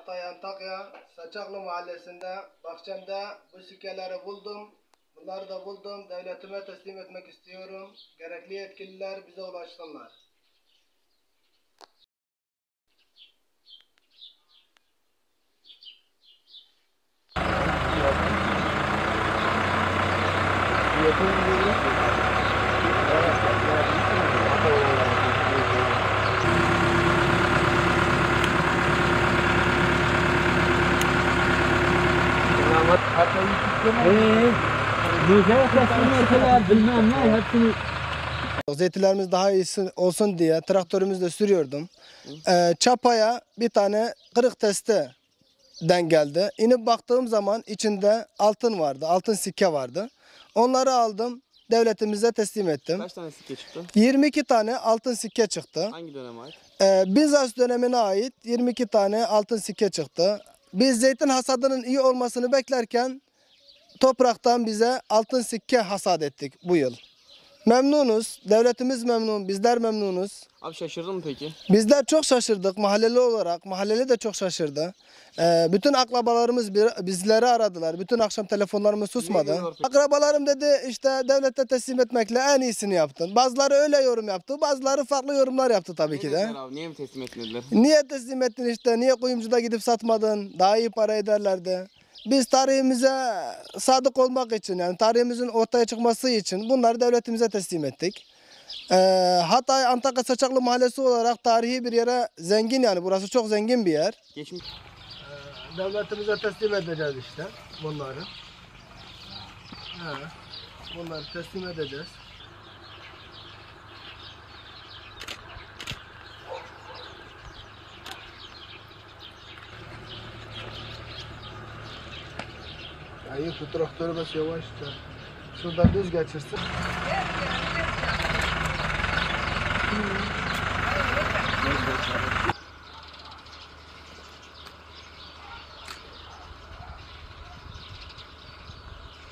Hatay Antakya Saçaklı Mahallesi'nde bahçemde bu sikkeleri buldum. Bunları da buldum. Devletime teslim etmek istiyorum. Gerekli yetkililer bize ulaşsınlar. Zeytinlerimiz daha iyi olsun diye traktörümüzle sürüyordum. Çapaya bir tane kırık testi denk geldi. İnip baktığım zaman içinde altın vardı, altın sikke vardı. Onları aldım, devletimize teslim ettim. Kaç tane sikke çıktı? 22 tane altın sikke çıktı. Hangi döneme ait? Bizans dönemine ait 22 tane altın sikke çıktı. Biz zeytin hasadının iyi olmasını beklerken topraktan bize altın sikke hasat ettik bu yıl. Memnunuz, devletimiz memnun, bizler memnunuz. Abi şaşırdın mı peki? Bizler çok şaşırdık mahalleli olarak, mahalleli de çok şaşırdı. Bütün akrabalarımız bizleri aradılar, bütün akşam telefonlarımız susmadı. Akrabalarım dedi işte devlete teslim etmekle en iyisini yaptın. Bazıları öyle yorum yaptı, bazıları farklı yorumlar yaptı tabii ki de. Abi, niye mi teslim etmediler? Niye teslim ettin işte, niye kuyumcuda gidip satmadın, daha iyi para ederlerdi. Biz tarihimize sadık olmak için, yani tarihimizin ortaya çıkması için bunları devletimize teslim ettik. Hatay Antakya Saçaklı Mahallesi olarak tarihi bir yere zengin, yani burası çok zengin bir yer. Geçmiş. Devletimize teslim edeceğiz işte bunları. Bunları teslim edeceğiz. Ya şu traktörü bas yavaşça. Şuradan düz geçirsin.